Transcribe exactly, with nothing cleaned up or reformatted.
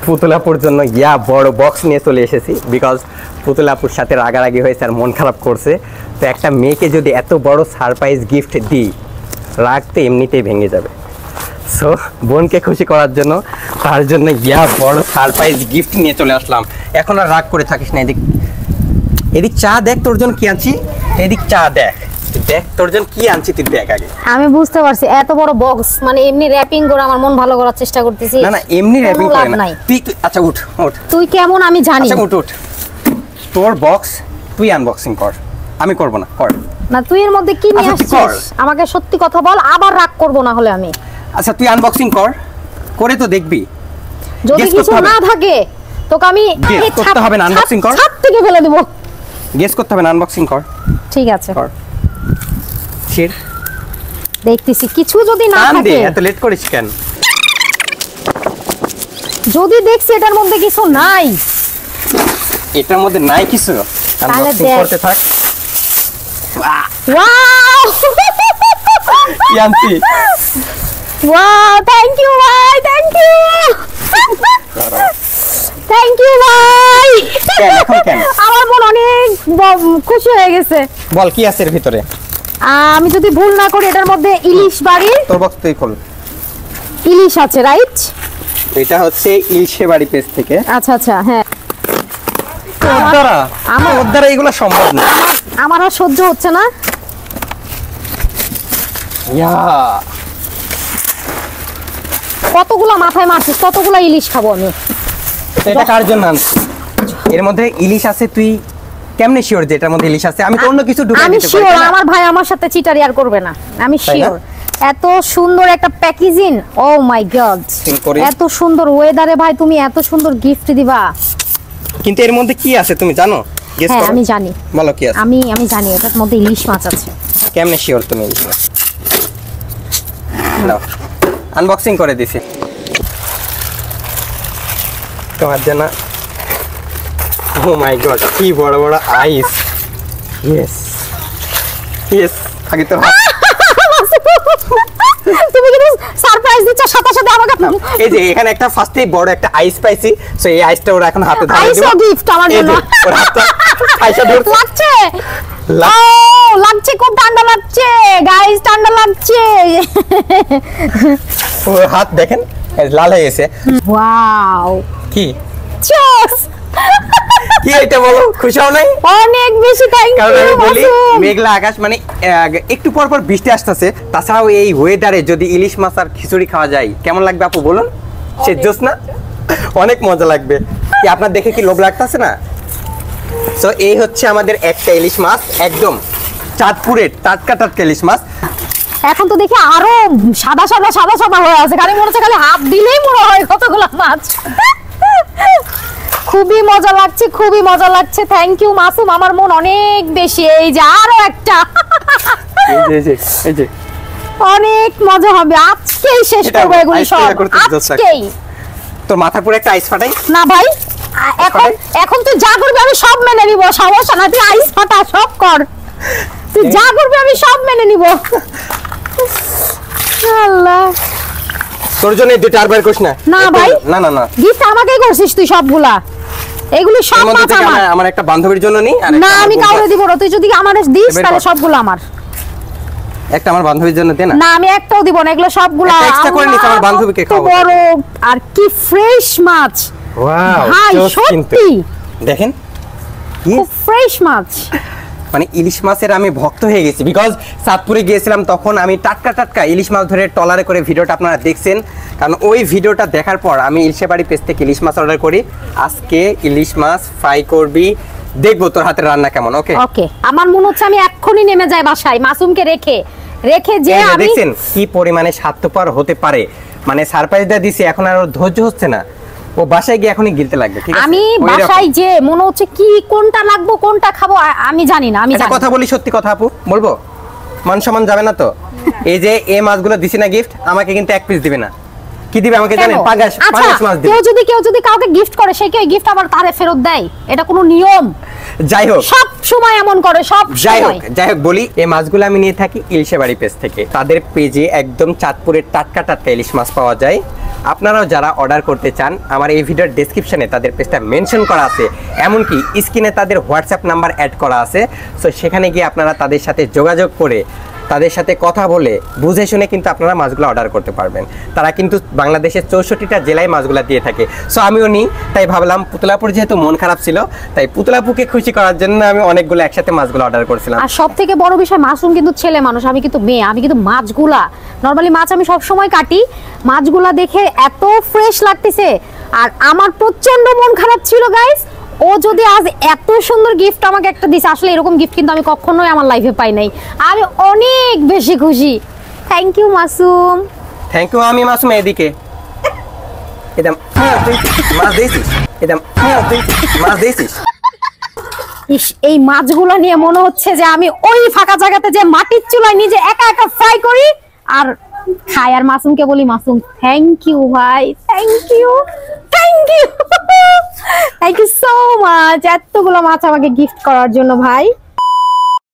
পুতুলাপুর জন্য ইয়া বড় বক্স নিয়ে চলে এসেছি, বিকজ পুতুলাপুর সাথে রাগারাগি হয়েছে আর মন খারাপ করছে। তো একটা মেয়েকে যদি এত বড় সারপ্রাইজ গিফট দিই, রাগ তো এমনিতেই ভেঙে যাবে। সো বোনকে খুশি করার জন্য তার জন্য ইয়া বড় সারপ্রাইজ গিফট নিয়ে চলে আসলাম। এখন আর রাগ করে থাকিস না। এদিক এদিক চা দেখ তোর জন্য কি আনছি, এদিক চা দেখ, দেখ তোর জন্য কি আনছি তুই দেখ আগে। আমি বুঝতে পারছি এত বড় বক্স মানে এমনি র‍্যাপিং করে আমার মন ভালো করার চেষ্টা করতেছি। না না এমনি র‍্যাপিং করে না তুই। আচ্ছা উঠ উঠ, তুই কেমন আমি জানি। আচ্ছা উঠ উঠ, তোর বক্স তুই আনবক্সিং কর, আমি করব না, কর না। তুই এর মধ্যে কি নিয়ে আসছিস আমাকে সত্যি কথা বল, আবার রাগ করব না হলে আমি। আচ্ছা তুই আনবক্সিং কর, করে তো দেখবি। যদি কিছু না থাকে তোকে আমি গেস করতে হবে না, আনবক্সিং কর, ছাদ থেকে ফেলে দেব। গেস করতে হবে না, আনবক্সিং কর। ঠিক আছে কর। ছিড়, দেখতেছি কিছু যদি না থাকে। এত লেট করিস কেন? যদি দেখছি এটার মধ্যে কিছু নাই, এটার মধ্যে নাই কিছু, আনবক্সিং করতে থাক। ওয়াও ইয়ান্তি, ওয়াও থ্যাংক ইউ ভাই, থ্যাংক ইউ থ্যাংক ইউ ভাই। কেন এখন কেন? আমার মন অনেক খুশি হয়ে গেছে। বল কি আছে এর ভিতরে? আমি যদি ভুল না করি এটার মধ্যে ইলিশ বাড়ি। তোর বক্স তুই খোল। ইলিশ আছে রাইট? এটা হচ্ছে ইলশে বাড়ি পেজ থেকে। আচ্ছা আচ্ছা হ্যাঁ। ওর দ্বারা আমার ওর দ্বারা এগুলো সম্ভব না, আমার আর সহ্য হচ্ছে না। ইয়া কতগুলো মাথায় মারছিস, কতগুলো ইলিশ খাবো আমি। এটা কার জন্য আনছিস? এর মধ্যে ইলিশ আছে, তুই কেমনে শিওর যে এটার মধ্যে ইলিশ আছে? আমি তো অন্য কিছু ঢুকাই দিতে পারি। আমি শিওর আমার ভাই আমার সাথে চিটারি আর করবে না, আমি শিওর। এত সুন্দর একটা প্যাকেজিং, ও মাই গড, এত সুন্দর ওয়েদারে ভাই তুমি এত সুন্দর গিফট দিবা। কিন্তু এর মধ্যে কি আছে তুমি জানো? গেস করো। হ্যাঁ আমি জানি। বলো কি আছে? আমি আমি জানি এটার মধ্যে ইলিশ মাছ আছে। কেমনে শিওর তুমি? ইলিশ মাছ নাও, আনবক্সিং করে দিছি তোমার জন্য। ও মাই গড, কি বড় বড় আইস। ইয়েস ইয়েস, আগে তো তুমি কিন্তু সারপ্রাইজ দিচ্ছ সাথে সাথে আমাকে। এই যে এখানে একটা ফার্স্টেই বড় একটা আইস পাইছি, সো এই আইসটা ওরা এখন হাতে ধরে দিবে। আইস গিফট আমার জন্য। ওর হাতটা আইসা ধরছে, লাগছে ও লাগছে, খুব ঠান্ডা লাগছে গাইস, ঠান্ডা লাগছে। ওর হাত দেখেন লাল হয়ে গেছে। ওয়াও কি চস কি এটা বলো, খুশি হও নাই? অনেক বেশি থ্যাংক ইউ। কারণ আমি বলি মেঘলা আকাশ, মানে একটু পর পর বৃষ্টি আসতেছে, তাছাড়াও এই ওয়েদারে যদি ইলিশ মাছ আর খিচুড়ি খাওয়া যায় কেমন লাগবে আপু বলুন? সে জোস না, অনেক মজা লাগবে। কি আপনার দেখে কি লোভ লাগতেছে না? সো এই হচ্ছে আমাদের একটা ইলিশ মাছ, একদম চাঁদপুরের টাটকা টাটকা ইলিশ মাছ। এখন তো দেখি আরো সাদা সাদা সাদা সাদা হয়ে আছে, খালি মনে হচ্ছে খালি হাত দিলেই মনে হয় কতগুলো মাছ। খুবই মজা লাগছে, খুবই মজা লাগছে। থ্যাংক ইউ মাসুম, আমার মন অনেক বেশি। এই যে আরো একটা, এই যে এই যে অনেক মজা হবে। আজকেই শেষ করব এগুলো সব, আজকেই। তোর মাথা পুরো একটা আইস ফাটাই না ভাই, এখন এখন তুই যা করবি আমি সব মেনে নিব, সমস্যা না। তুই আইস ফাটা সব কর, তুই যা করবি আমি সব মেনে নিব। আল্লাহ, তোর জন্য দুটো আর বার করিস না। না ভাই, না না না, গিফট আমাকেই করছিস তুই সবগুলা। এগুলো সব মাছ আমার। আমার একটা বান্ধবীর জন্য নি, আর না আমি কাউরে দিব না। তুই যদি আমারে দিস তাহলে সবগুলো আমার। একটা আমার বান্ধবীর জন্য দে না। না আমি একটাও দিব না, এগুলো সবগুলো এক্সট্রা করে নিস, আমার বান্ধবীকে খাওয়াবো। বড় আর কি ফ্রেশ মাছ। ওয়াও ভাই সত্যি দেখেন কি ফ্রেশ মাছ। মানে ইলিশ মাছের আমি ভক্ত হয়ে গেছি, বিকজ চাঁদপুরে গিয়েছিলাম তখন আমি টাটকা টাটকা ইলিশ মাছ ধরে টলারে করে ভিডিওটা আপনারা দেখছেন। কারণ ওই ভিডিওটা দেখার পর আমি ইলশে বাড়ি পেজ থেকে ইলিশ মাছ অর্ডার করি। আজকে ইলিশ মাছ ফ্রাই করবি, দেখবো তোর হাতের রান্না কেমন। ওকে ওকে, আমার মনে হচ্ছে আমি এক্ষুনি নেমে যাই বাসায় মাসুমকে রেখে রেখে যে আমি। দেখছেন কি পরিমাণে স্বার্থপর হতে পারে, মানে সারপ্রাইজটা দিছি, এখন আর ধৈর্য হচ্ছে না, ও বাসায় গিয়ে এখনই গিলতে লাগবে। ঠিক আছে, আমি বাসায় যে মনে হচ্ছে কি কোনটা লাগবে কোনটা খাবো আমি জানি না। আমি একটা কথা বলি, সত্যি কথা আপু বলবো, মান সম্মান যাবে না তো? এই যে এই মাছগুলো দিছি না গিফট, আমাকে কিন্তু এক পিস দিবে না, কি দিবে আমাকে জানেন? পাঙ্গাস পাঙ্গাস মাছ দিবে। কেউ যদি কেউ যদি কাউকে গিফট করে সে কি ওই গিফট আবার তারে ফেরত দেয়? এটা কোনো নিয়ম? যাই হোক, সব সময় এমন করে, সব যাই হোক সময়। যাই হোক বলি, এই মাছগুলো আমি নিয়ে থাকি ইলিশাবাড়ি পেজ থেকে। তাদের পেজে একদম চাঁদপুরের টাটকা টাটকা ইলিশ মাছ পাওয়া যায়। আপনারাও যারা অর্ডার করতে চান, আমার এই ভিডিওর ডেসক্রিপশনে তাদের পেজটা মেনশন করা আছে, এমনকি স্ক্রিনে তাদের হোয়াটসঅ্যাপ নাম্বার অ্যাড করা আছে। সো সেখানে গিয়ে আপনারা তাদের সাথে যোগাযোগ করে তাদের সাথে কথা বলে বুঝে শুনে কিন্তু আপনারা মাছগুলো অর্ডার করতে পারবেন। তারা কিন্তু বাংলাদেশের চৌষট্টিটা জেলায় মাছগুলো দিয়ে থাকে। সো আমিও নিই, তাই ভাবলাম পুতলাপুর যেহেতু মন খারাপ ছিল, তাই পুতলাপুকে খুশি করার জন্য আমি অনেকগুলো একসাথে মাছগুলো অর্ডার করছিলাম। আর সব থেকে বড় বিষয়, মাসুম কিন্তু ছেলে মানুষ, আমি কিন্তু মেয়ে। আমি কিন্তু মাছগুলা নরমালি মাছ আমি সব সময় কাটি, মাছগুলা দেখে এত ফ্রেশ লাগতেছে। আর আমার প্রচন্ড মন খারাপ ছিল গাইস, ও যদি আজ এত সুন্দর গিফট আমাকে একটা দিছে, আসলে এরকম গিফট কিন্তু আমি কখনোই আমার লাইফে পাই নাই। আমি অনেক বেশি খুশি। Thank you Masum. Thank you. আমি মাসুম এদিকে এদম মাছ দিয়েছিস, এদম মাছ দিয়েছিস। ইস, এই মাছগুলো নিয়ে মনে হচ্ছে যে আমি ওই ফাঁকা জায়গাতে যে মাটির চুলায় নিজে একা একা ফ্রাই করি আর খাই। আর মাসুমকে বলি, মাসুম থ্যাংক ইউ ভাই, thank you thank you thank you so much এতগুলো মাছ আমাকে গিফট করার জন্য ভাই।